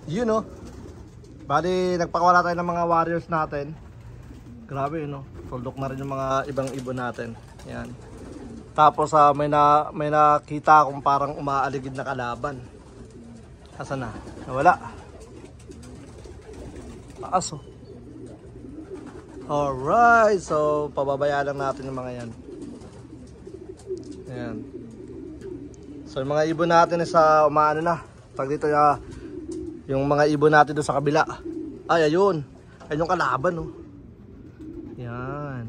Yun no. Bali, nagpakawala tayo ng mga warriors natin. Grabe no. Tuldok na rin yung mga ibang ibon natin. Yan. Tapos may nakita akong parang umaaligid na kalaban. Asan na? Nawala. Taas oh. Alright. So, pababaya lang natin yung mga yan. Ayan. So, yung mga ibon natin sa umaano na. Pag dito yung mga ibon natin doon sa kabila. Ay, ayun. Ayun yung kalaban oh. Yan.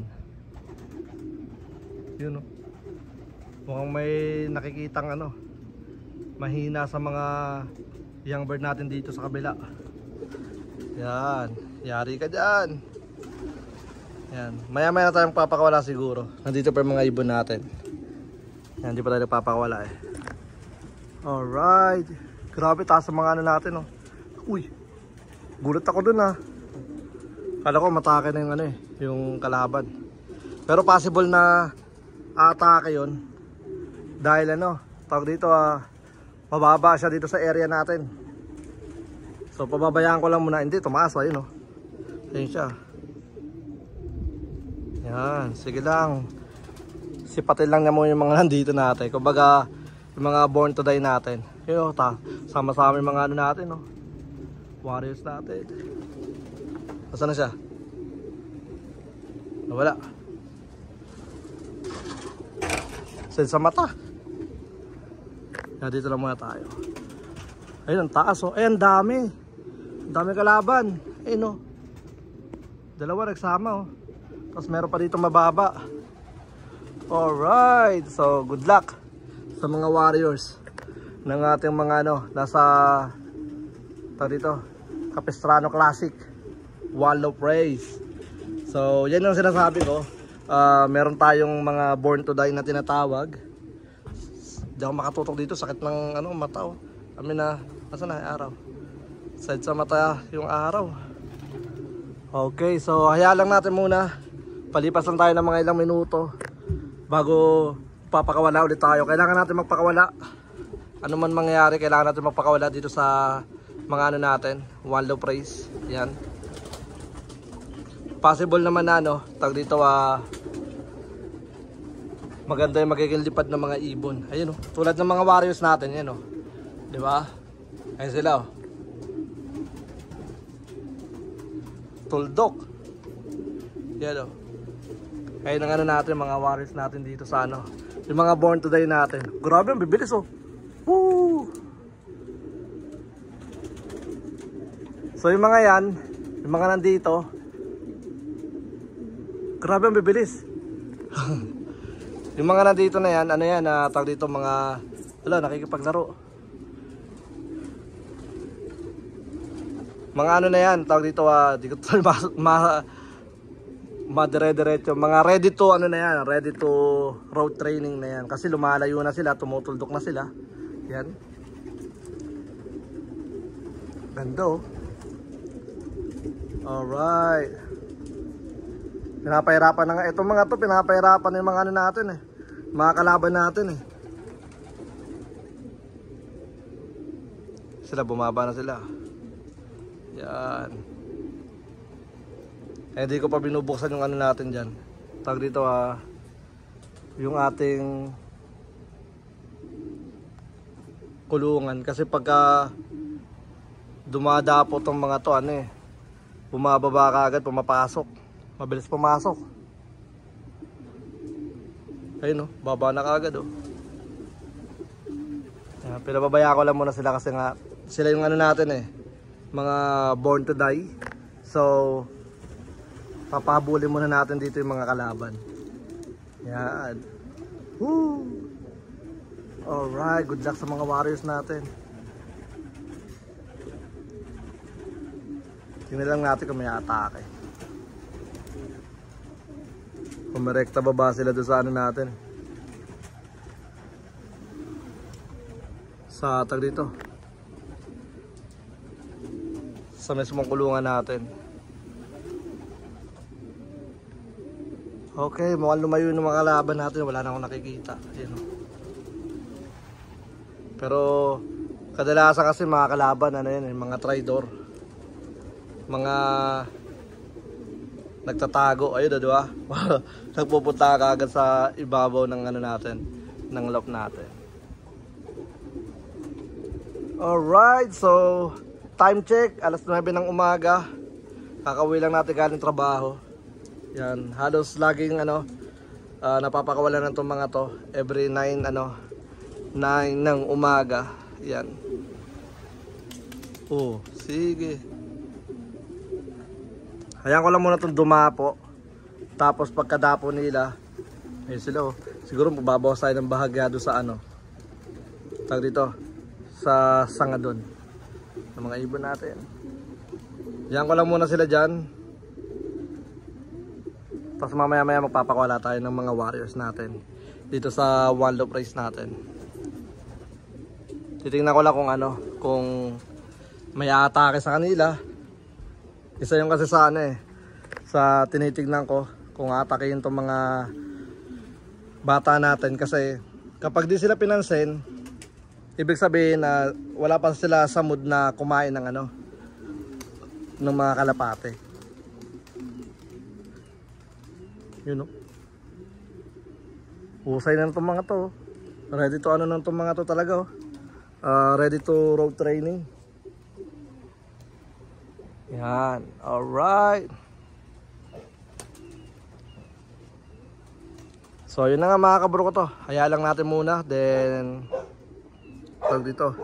Yun oh. Mukhang may nakikitang mahina sa mga young bird natin dito sa kabila. Yan. Yari ka dyan. Yan. Maya-maya na tayong papakawala siguro. Nandito pa yung mga ibon natin. Yan, hindi pa tayo papakawala eh. Alright. Grabe, taas sa mga natin oh. Uy. Gulat ako dun ah. Kala ko matake na yung kalaban. Pero possible na atake yun. Dahil tawag dito mababa siya dito sa area natin. So pababayaan ko lang muna. Hindi, tumaas pa yun oh. Ayun siya. Yan, sige lang. Sipatin lang niya mo yung mga nandito natin. Kumbaga yung mga born to die natin. Yun oh, sama-sama yung mga natin oh. Warriors natin. Nasaan na siya? Nawala. Sa mata. Dito lang muna tayo. Ayun, ang taas oh. Ayun, dami. Dami kalaban. Ayun oh. Dalawa nagsama oh. Tapos meron pa dito mababa. Alright. So, good luck sa mga warriors ng ating mga nasa dito Capistrano Classic Wall of Praise. So yan yung sinasabi ko. Meron tayong mga born to die na tinatawag. Hindi ako makatutok dito, sakit ng mata oh. Kami na, nasa na araw? Side sa mata yung araw. Okay, so hayaan lang natin muna. Palipas lang tayo ng mga ilang minuto bago papakawala ulit tayo. Kailangan natin magpakawala. Ano man mangyayari, kailangan natin magpakawala dito sa mga natin, Wall of Praise. Yan. Possible naman na tag dito maganda yung magiging lipad ng mga ibon. Ayun oh, tulad ng mga warriors natin, yan oh. 'Di ba? Ayun sila oh. Tuldok. Yan oh. Ayun ang natin, mga warriors natin dito sa yung mga born to die natin. Grabe, ang bibilis oh. Woo! So yung mga yan, yung mga nandito, grabe ang bibilis. Yung mga nandito na yan, tawag dito mga, nakikipaglaro. Mga na yan, tawag dito, di ko ito madire-diretso. Mga ready to, ready to road training na yan. Kasi lumalayo na sila, tumutuldok na sila. Yan. Ganda oh. Alright. Pinapahirapan na nga. Itong mga to, pinapahirapan yung mga natin eh. Mga kalaban natin eh. Sila, bumaba na sila. Yan. Eh, di ko pa binubuksan yung natin dyan. Tawag dito yung ating kulungan. Kasi pagka dumadapo tong mga to, bumababa ka agad, pumapasok. Mabilis pumasok. Ayun baba na kagad oh. Pinababaya ko lang muna sila kasi nga sila yung natin mga born to die. So papahabulin muna natin dito yung mga kalaban. Yan. Woo! Alright, good luck sa mga warriors natin. Tingnan lang natin kung may atake. Kung merekta baba sila doon sa natin. Sa tag dito. Sa mismong kulungan natin. Okay, mukhang lumayo ng mga laban natin. Wala na akong nakikita. Ayan, oh. Pero Kadalasan kasi mga kalaban, ano yan, mga traidor. Mga nagtatago, ayun, di ba? Nagpupunta ka agad sa ibabaw ng ano natin, ng loop natin. Alright, so time check, alas 9 ng umaga. Kakauwi lang natin galing trabaho. Yan, halos laging ano, napapakawalan ng itong mga to every 9 ng umaga. Yan. Oh, sige. Hayaan ko lang muna itong dumapo. Tapos pagkadapo nila, ayun sila oh. Siguro mababawas tayo ng bahagya doon sa ano, tag dito, sa sanga doon ng mga ibon natin. Hayaan ko lang muna sila dyan. Tapos mamaya magpapakawala tayo ng mga warriors natin dito sa one loop race natin. Titingnan ko lang kung ano, kung may atake sa kanila. Isa yung kasi sa ano sa tinitignan ko kung atakein itong mga bata natin. Kasi kapag di sila pinansin, ibig sabihin na wala pa sila sa mood na kumain ng ano, ng mga kalapate. Yun o. Husay na itong mga to. Ready to ano na itong mga to talaga o. Ready to road training. Yan. Alright. So yun na nga mga kabro ko to. Hayaan lang natin muna. Then tawag dito,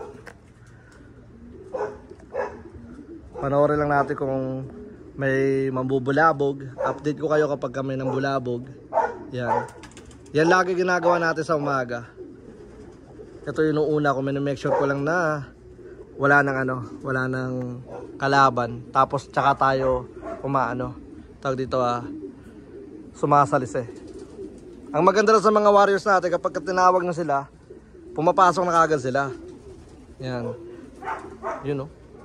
panoorin lang natin kung may mambubulabog. Update ko kayo kapag kami ng bulabog. Yan. Yan lagi ginagawa natin sa umaga. Ito yung una ko. Make sure ko lang na wala nang ano, wala nang kalaban. Tapos tsaka tayo tawag dito sumasalis Ang maganda lang sa mga warriors natin, kapag tinawag na sila, pumapasok na kagad sila. Yan. Yun o.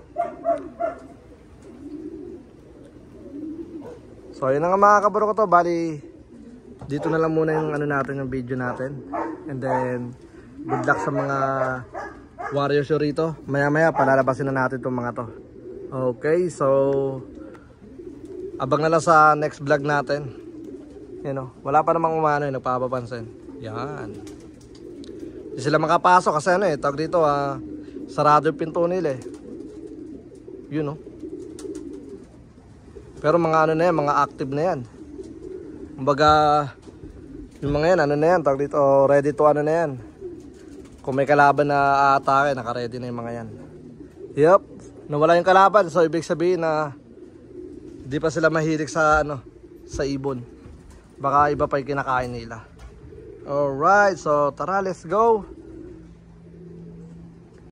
So yun na nga mga kabaro ko to. Bali dito na lang muna yung ano natin, yung video natin. And then good luck sa mga warriors yung rito. Maya maya palalabasin na natin itong mga to. Okay, so abang na lang sa next vlog natin. Wala pa namang umano nagpapapansin. Yan. Hindi sila makapasok kasi tawag dito sarado yung pinto nila Yun Pero mga na yan, mga active na yan. Kumbaga yung mga yan, na yan, tawag dito, ready to na yan. Kung may kalaban na aatake, naka-ready na yung mga yan. Yup, nawala yung kalaban, so ibig sabihin na di pa sila mahilig sa sa ibon. Baka iba pa yung kinakain nila. Alright, so tara, let's go.